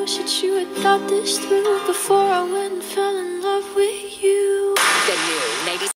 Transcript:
wish that you had thought this through before I went and fell in love with you. The new